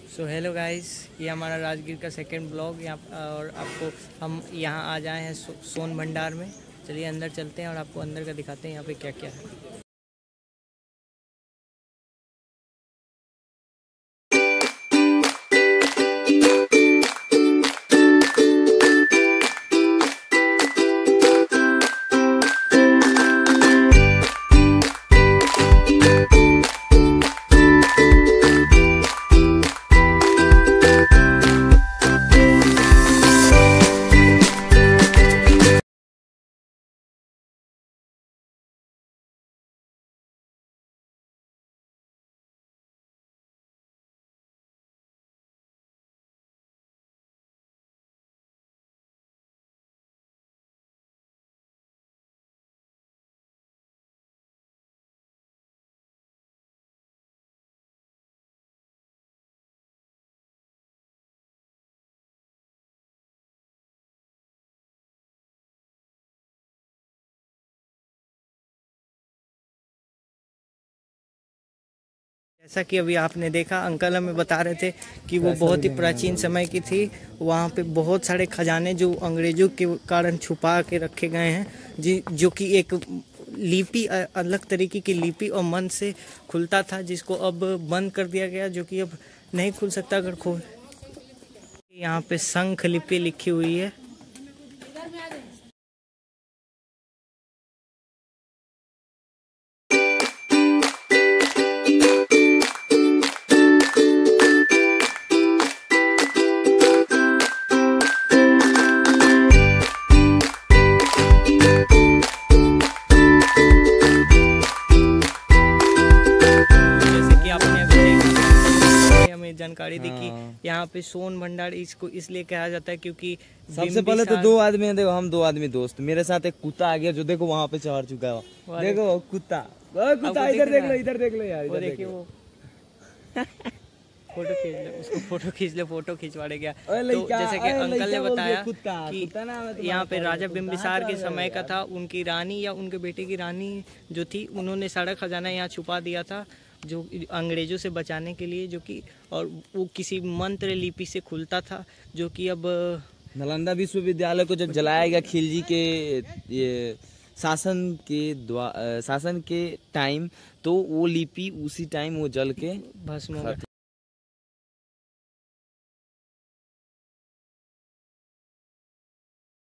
So hello guys, ये हमारा राजगीर का सेकंड ब्लॉग यहाँ। और आपको हम यहाँ आ जाए हैं सोन भंडार में। चलिए अंदर चलते हैं और आपको अंदर का दिखाते हैं यहाँ पे क्या क्या है। जैसा कि अभी आपने देखा, अंकल हमें बता रहे थे कि वो बहुत ही प्राचीन समय की थी। वहाँ पे बहुत सारे खजाने जो अंग्रेजों के कारण छुपा के रखे गए हैं, जो कि एक लिपि, अलग तरीके की लिपि और मन से खुलता था, जिसको अब बंद कर दिया गया, जो कि अब नहीं खुल सकता अगर खोल। यहाँ पे शंख लिपि लिखी हुई है। जानकारी दी कि यहाँ पे सोन भंडार इसको इसलिए कहा जाता है क्योंकि सबसे पहले तो दो आदमी हैं। देखो, हम दो आदमी दोस्त, मेरे साथ एक कुत्ता आ गया जो देखो वहाँ पे चढ़ चुका है। देखो कुत्ता, कुत्ता इधर देख लो यार, वो देखिए वो फोटो खींच ले, उसको फोटो खिंचवाड़े गया। तो जैसे कि अंकल ने बताया कि यहाँ पे राजा बिम्बिसार के समय का था। उनकी रानी या उनके बेटे की रानी जो थी, उन्होंने सारा खजाना यहाँ छुपा दिया था, जो अंग्रेजों से बचाने के लिए, जो कि और वो किसी मंत्र लिपि से खुलता था, जो कि अब नालंदा विश्वविद्यालय को जब जलाया गया खिलजी के ये शासन के टाइम, तो वो लिपि उसी टाइम वो जल के भस्म हो गया।